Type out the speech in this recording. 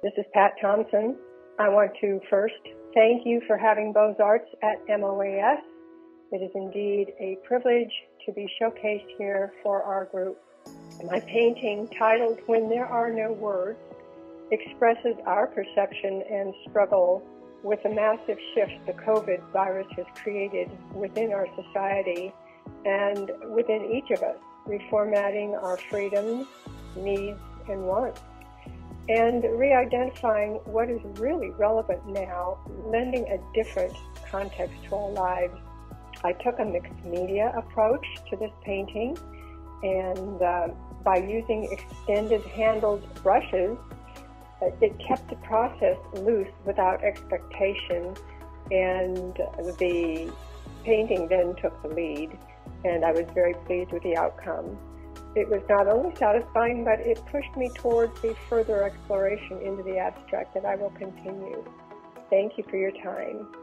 This is Pat Thompson. I want to first thank you for having Beaux Arts at MOAS. It is indeed a privilege to be showcased here for our group. My painting, titled When There Are No Words, expresses our perception and struggle with the massive shift the COVID virus has created within our society and within each of us, reformatting our freedoms, needs, and wants, and re-identifying what is really relevant now, lending a different context to our lives. I took a mixed media approach to this painting, and by using extended handled brushes, it kept the process loose without expectation, and the painting then took the lead, and I was very pleased with the outcome. It was not only satisfying, but it pushed me towards the further exploration into the abstract that I will continue. Thank you for your time.